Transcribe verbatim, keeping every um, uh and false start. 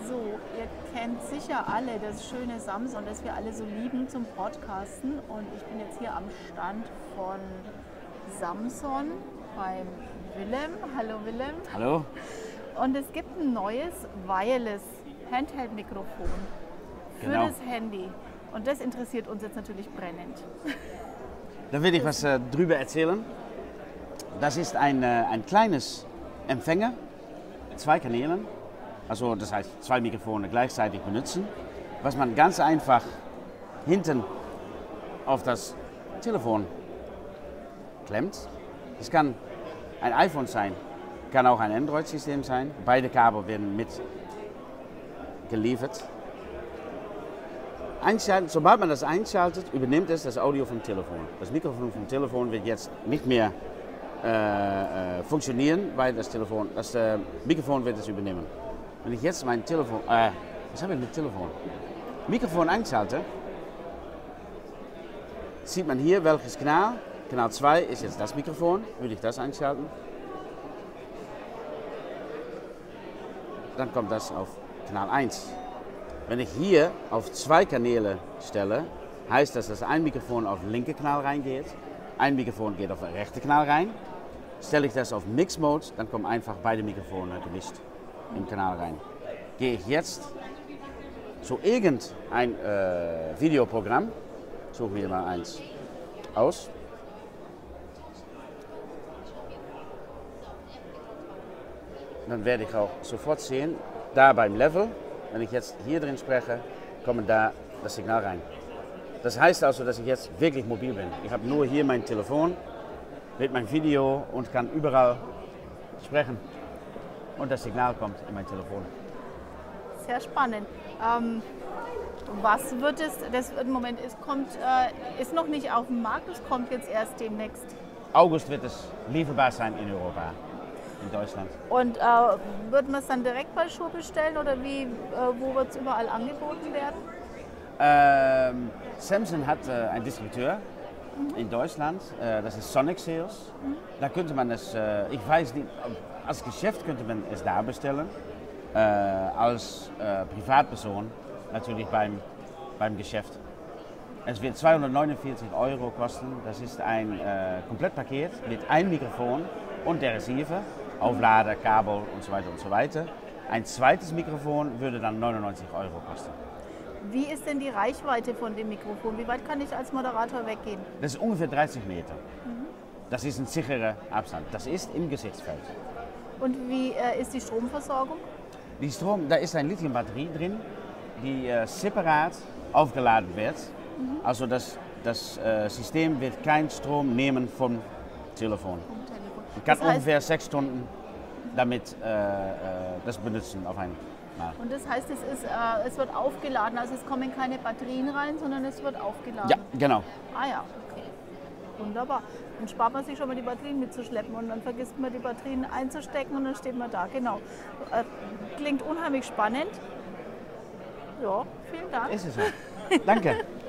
So, ihr kennt sicher alle das schöne Samson, das wir alle so lieben zum Podcasten. Und ich bin jetzt hier am Stand von Samson beim Willem. Hallo Willem. Hallo. Und es gibt ein neues Wireless Handheld-Mikrofon für Genau. das Handy. Und das interessiert uns jetzt natürlich brennend. Da will ich was äh, drüber erzählen. Das ist ein, äh, ein kleines Empfänger, zwei Kanälen, also das heißt zwei Mikrofone gleichzeitig benutzen, was man ganz einfach hinten auf das Telefon klemmt. Es kann ein iPhone sein, kann auch ein Android-System sein. Beide Kabel werden mit geliefert. Einschalten, sobald man das einschaltet, übernimmt es das Audio vom Telefon. Das Mikrofon vom Telefon wird jetzt nicht mehr äh, äh, funktionieren, weil das, Telefon, das äh, Mikrofon wird es übernehmen. Wenn ich jetzt mein Telefon, äh, was habe ich mit Telefon? Mikrofon einschalte, sieht man hier welches Kanal. Kanal zwei ist jetzt das Mikrofon, würde ich das einschalten. Dann kommt das auf Kanal eins. Wenn ich hier auf zwei Kanäle stelle, heißt das, dass ein Mikrofon auf den linken Kanal reingeht, ein Mikrofon geht auf den rechten Kanal rein. Stelle ich das auf Mix Mode, dann kommen einfach beide Mikrofone gemischt im Kanal rein. Gehe ich jetzt zu irgendein äh, Videoprogramm, suchen wir mal eins aus. Dann werde ich auch sofort sehen, da beim Level, wenn ich jetzt hier drin spreche, kommt da das Signal rein. Das heißt also, dass ich jetzt wirklich mobil bin. Ich habe nur hier mein Telefon mit meinem Video und kann überall sprechen. Und das Signal kommt in mein Telefon. Sehr spannend. Ähm, was wird es, das im Moment ist, kommt, äh, ist noch nicht auf dem Markt, es kommt jetzt erst demnächst. August wird es lieferbar sein in Europa, in Deutschland. Und äh, wird man es dann direkt bei Schuh bestellen oder wie, äh, wo wird es überall angeboten werden? Ähm, Samson hat äh, einen Distributeur mhm. in Deutschland, äh, das ist Sonic Sales. Mhm. Da könnte man es, äh, ich weiß nicht, als Geschäft könnte man es da bestellen. Äh, als äh, Privatperson natürlich beim, beim Geschäft. Es wird zweihundertneunundvierzig Euro kosten. Das ist ein äh, Komplettpaket mit einem Mikrofon und der Receiver, Auflader, Kabel und so weiter und so weiter. Ein zweites Mikrofon würde dann neunundneunzig Euro kosten. Wie ist denn die Reichweite von dem Mikrofon? Wie weit kann ich als Moderator weggehen? Das ist ungefähr dreißig Meter. Mhm. Das ist ein sicherer Abstand. Das ist im Gesichtsfeld. Und wie äh, ist die Stromversorgung? Die Strom, da ist eine Lithium-Batterie drin, die äh, separat aufgeladen wird. Mhm. Also das, das äh, System wird keinen Strom nehmen vom Telefon. Vom Telefon. Ich kann das heißt, ungefähr sechs Stunden damit äh, äh, das benutzen auf einmal. Und das heißt, es, ist, äh, es wird aufgeladen, also es kommen keine Batterien rein, sondern es wird aufgeladen? Ja, genau. Ah ja, okay. Wunderbar. Dann spart man sich schon mal die Batterien mitzuschleppen und dann vergisst man die Batterien einzustecken und dann steht man da. Genau. Äh, klingt unheimlich spannend. Ja, vielen Dank. Ist es so. Danke.